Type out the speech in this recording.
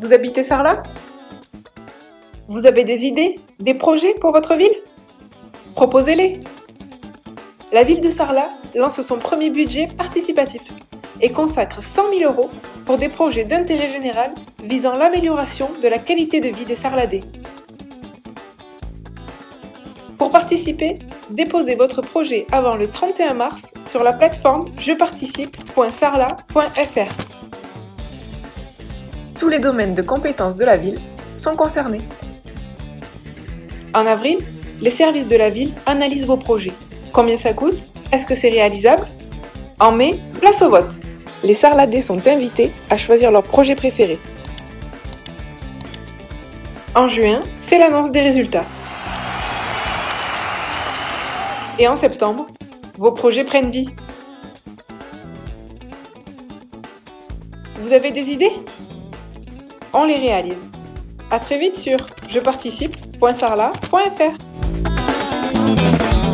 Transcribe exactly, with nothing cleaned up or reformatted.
Vous habitez Sarlat? Vous avez des idées, des projets pour votre ville? Proposez-les! La ville de Sarlat lance son premier budget participatif et consacre cent mille euros pour des projets d'intérêt général visant l'amélioration de la qualité de vie des Sarladais. Pour participer, déposez votre projet avant le trente et un mars sur la plateforme je participe point sarlat point f r. Tous les domaines de compétences de la ville sont concernés. En avril, les services de la ville analysent vos projets. Combien ça coûte? Est-ce que c'est réalisable? En mai, place au vote. Les Sarladais sont invités à choisir leur projet préféré. En juin, c'est l'annonce des résultats. Et en septembre, vos projets prennent vie. Vous avez des idées? On les réalise. À très vite sur je participe point sarlat point f r.